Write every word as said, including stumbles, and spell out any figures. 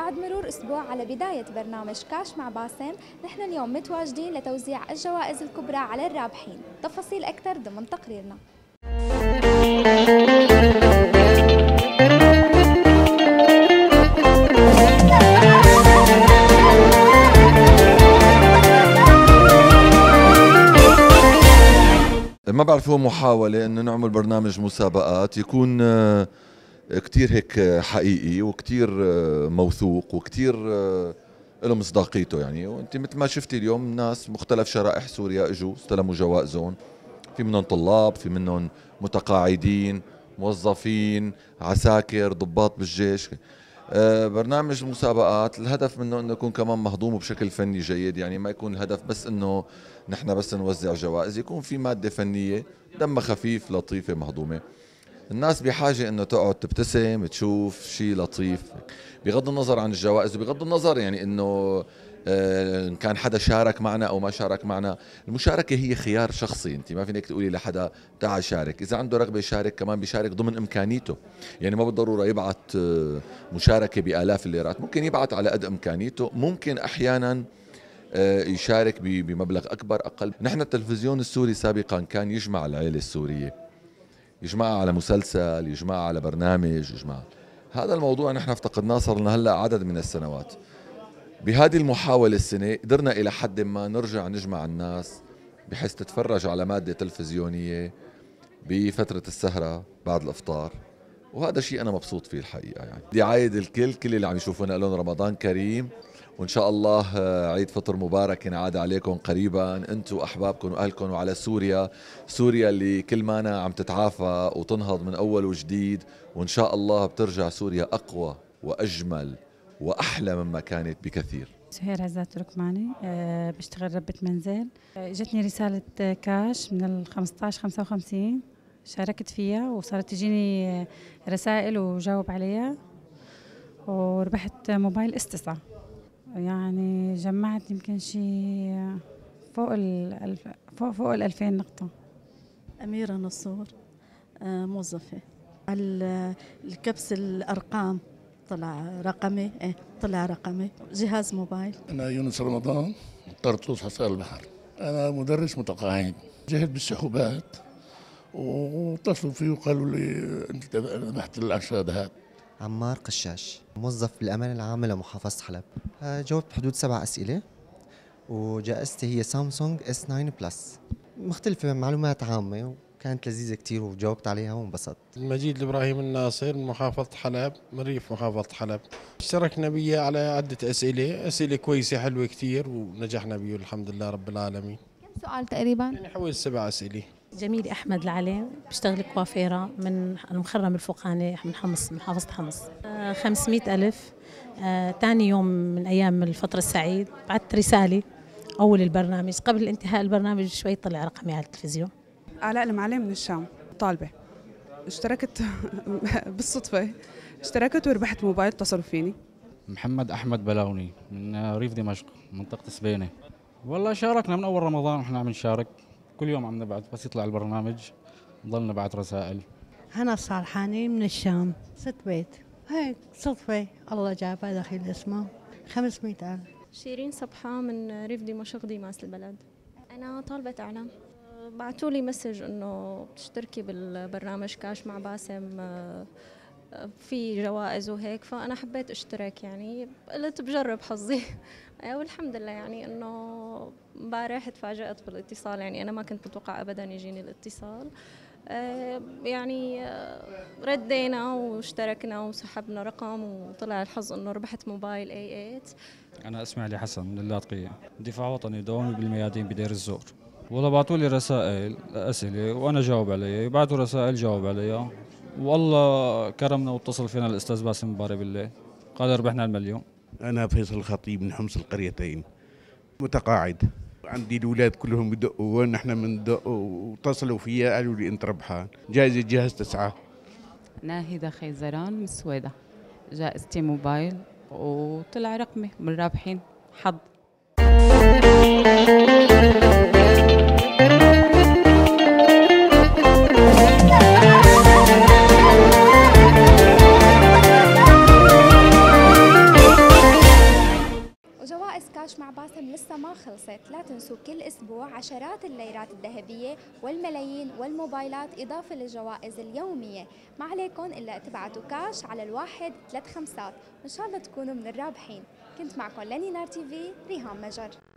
بعد مرور أسبوع على بداية برنامج كاش مع باسم، نحن اليوم متواجدين لتوزيع الجوائز الكبرى على الرابحين. تفاصيل أكثر ضمن تقريرنا. ما بعرف، هو محاولة انه نعمل برنامج مسابقات يكون كتير هيك حقيقي وكتير موثوق وكتير له مصداقيته يعني. وانت مثل ما شفتي اليوم ناس مختلف شرائح سوريا اجوا استلموا جوائزهم، في منهم طلاب، في منهم متقاعدين، موظفين، عساكر، ضباط بالجيش. برنامج المسابقات الهدف منه انه يكون كمان مهضوم بشكل فني جيد، يعني ما يكون الهدف بس انه نحن بس نوزع جوائز، يكون في مادة فنية دمها خفيف لطيفة مهضومة. الناس بحاجة انه تقعد تبتسم تشوف شيء لطيف بغض النظر عن الجوائز، وبغض النظر يعني انه ان كان حدا شارك معنا او ما شارك معنا. المشاركة هي خيار شخصي، انت ما فينك تقولي لحدا تعال شارك، اذا عنده رغبة يشارك كمان بيشارك ضمن امكانيته، يعني ما بالضرورة يبعت مشاركة بآلاف الليرات، ممكن يبعت على قد امكانيته، ممكن احيانا يشارك بمبلغ اكبر اقل. نحن التلفزيون السوري سابقا كان يجمع العائلة السورية، يجمعها على مسلسل، يجمعها على برنامج، يجمع. هذا الموضوع نحن افتقدناه صار لنا هلا عدد من السنوات. بهذه المحاولة السنة قدرنا إلى حد ما نرجع نجمع الناس بحيث تتفرج على مادة تلفزيونية بفترة السهرة بعد الإفطار، وهذا شيء أنا مبسوط فيه الحقيقة. يعني بدي عايد الكل كل اللي عم يشوفونا لهم رمضان كريم، وإن شاء الله عيد فطر مبارك ينعاد عليكم قريبا أنتم وأحبابكم وأهلكم، وعلى سوريا، سوريا اللي كل مانا عم تتعافى وتنهض من أول وجديد، وإن شاء الله بترجع سوريا أقوى وأجمل وأحلى مما كانت بكثير. سهير عزات تركماني، أه بشتغل ربة منزل. اجتني رسالة كاش من ال خمسطعش خمسة وخمسين، شاركت فيها وصارت تجيني رسائل وجاوب عليها، وربحت موبايل اس تسعة. يعني جمعت يمكن شيء فوق ال فوق فوق ال ألفين نقطة. أميرة نصور، موظفة. على الكبس الأرقام طلع رقمي، ايه طلع رقمي، جهاز موبايل. أنا يونس رمضان، طرطوس حصار البحر. أنا مدرس متقاعد، جهت بالسحوبات واتصلوا فيه وقالوا لي أنت ذبحت الشهادات. عمار قشاش، موظف بالأمانة العامة لمحافظة حلب. جاوبت حدود سبع أسئلة، وجائزتي هي سامسونج اس تسعة بلس، مختلفة معلومات عامة، كانت لذيذة كتير وجاوبت عليها وانبسطت. المجيد إبراهيم الناصر من محافظة حلب، من ريف محافظة حلب. اشتركنا بيه على عدة أسئلة، أسئلة كويسة حلوة كتير، ونجحنا بيه الحمد لله رب العالمين. كم سؤال تقريبا؟ يعني حوالي سبع أسئلة. جميل أحمد العلي، بشتغل كوافيرة من المخرم الفوقاني من حمص، من محافظة حمص. آه خمسمئة ألف. آه تاني يوم من أيام الفطر السعيد بعثت رسالة أول البرنامج، قبل انتهاء البرنامج شوي طلع رقمي على التلفزيون. آلاء المعلم من الشام، طالبة. اشتركت بالصدفة، اشتركت وربحت موبايل، اتصلوا فيني. محمد أحمد بلاوني من ريف دمشق، منطقة سبينة. والله شاركنا من أول رمضان، احنا عم نشارك كل يوم، عم نبعث بس يطلع البرنامج نضل نبعث رسائل. هنا الصالحاني من الشام، ست بيت، هيك صدفة الله جابها دخيل اسمه، خمسمئة ألف. شيرين صبحة من ريف دمشق ديماس البلد. أنا طالبة إعلام، بعتوا لي مسج إنه بتشتركي بالبرنامج كاش مع باسم في جوائز وهيك، فأنا حبيت اشترك، يعني قلت بجرب حظي. والحمد لله يعني إنه امبارح تفاجأت بالاتصال، يعني أنا ما كنت متوقع أبدا يجيني الاتصال. يعني ردينا واشتركنا وسحبنا رقم، وطلع الحظ إنه ربحت موبايل إيه ثمانية. أنا اسمي علي حسن من اللاذقية، دفاع وطني، دوامي بالميادين بدير الزور. والله بعثوا لي رسائل أسئلة وأنا جاوب عليها، يبعثوا رسائل جاوب عليها، والله كرمنا واتصل فينا الأستاذ باسم مباري بالليل قال ربحنا المليون. أنا فيصل الخطيب من حمص القريتين، متقاعد، عندي الأولاد كلهم بدقوا ونحن بندقوا، واتصلوا فيا قالوا لي أنت ربحان جائزة جهاز تسعة. ناهدة خيزران من السويدة، جائزتي موبايل وطلع رقمي من الرابحين، حظ. كاش مع باسم لسه ما خلصت، لا تنسوا كل أسبوع عشرات الليرات الذهبية والملايين والموبايلات إضافة للجوائز اليومية. ما عليكم إلا تبعتوا كاش على الواحد ثلاث خمسات، وإن شاء الله تكونوا من الرابحين. كنت معكم لنينار تي في، ريهام مجر.